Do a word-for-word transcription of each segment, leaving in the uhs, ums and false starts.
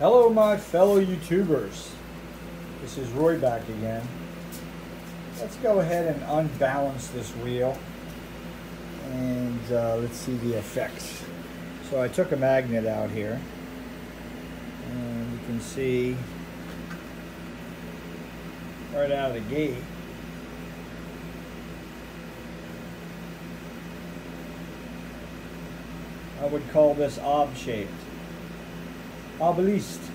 Hello my fellow YouTubers, this is Roy back again. Let's go ahead and unbalance this wheel and uh, let's see the effects. So I took a magnet out here and you can see right out of the gate I would call this ob-shaped. Obelisk.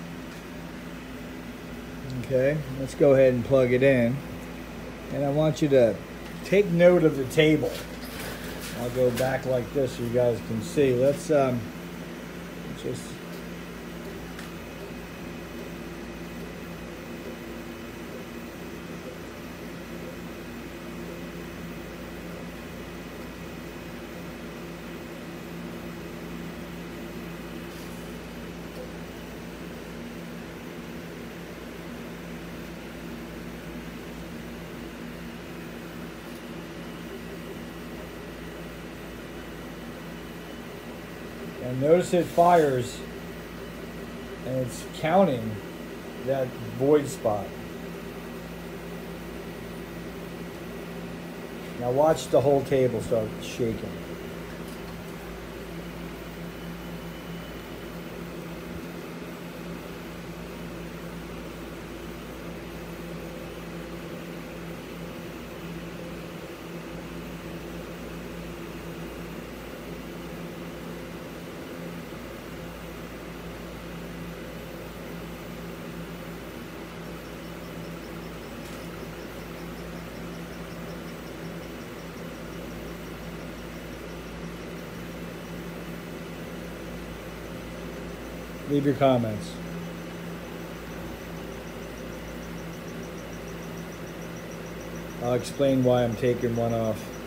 Okay, let's go ahead and plug it in. And I want you to take note of the table. I'll go back like this so you guys can see. Let's um, just and notice it fires and it's counting that void spot. Now watch the whole table start shaking. Leave your comments. I'll explain why I'm taking one off.